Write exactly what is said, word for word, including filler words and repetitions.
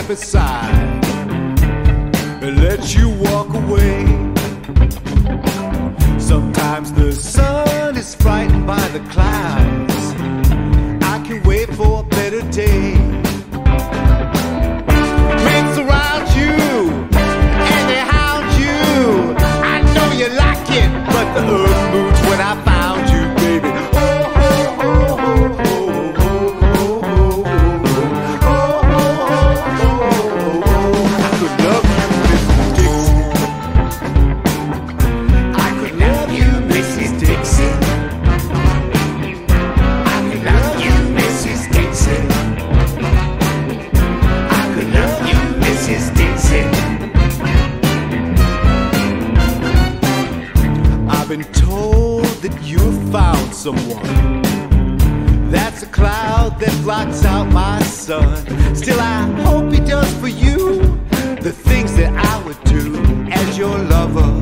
step aside and let you walk away. Sometimes the sun is frightened by the clouds. I can wait for a better day. Men surround you and they hound you. I know you like it, but the earth moves when I found you, baby. Oh, oh, oh, oh, oh, oh, oh, oh, oh, oh, oh, oh. I could love you, Missus Dixon. I could love you, Missus Dixon. I could love you, Missus Dixon. I could love you, Missus Dixon. I've been told that you've found someone. That's a cloud that blocks out my sun. Still, I hope he does for you the things that I would do as your lover.